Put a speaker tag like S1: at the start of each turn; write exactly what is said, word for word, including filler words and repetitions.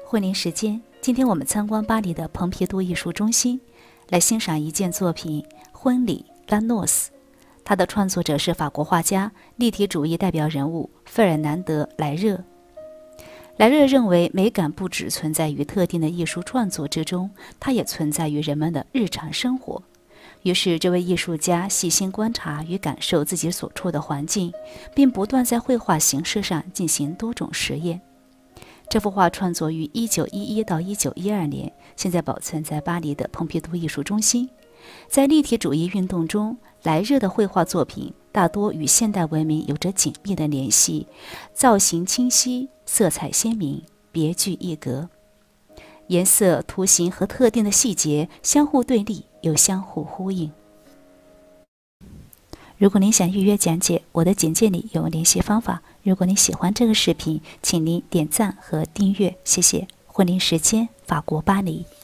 S1: 惠灵时间，今天我们参观巴黎的蓬皮杜艺术中心，来欣赏一件作品《婚礼拉诺斯》。它的创作者是法国画家、立体主义代表人物费尔南德·莱热。莱热认为，美感不只存在于特定的艺术创作之中，它也存在于人们的日常生活。于是，这位艺术家细心观察与感受自己所处的环境，并不断在绘画形式上进行多种实验。这幅画创作于一九一一到一九一二年，现在保存在巴黎的蓬皮杜艺术中心。在立体主义运动中，莱热的绘画作品大多与现代文明有着紧密的联系，造型清晰，色彩鲜明，别具一格。颜色、图形和特定的细节相互对立，又相互呼应。如果您想预约讲解，我的简介里有联系方法。如果您喜欢这个视频，请您点赞和订阅，谢谢。惠灵时间，法国巴黎。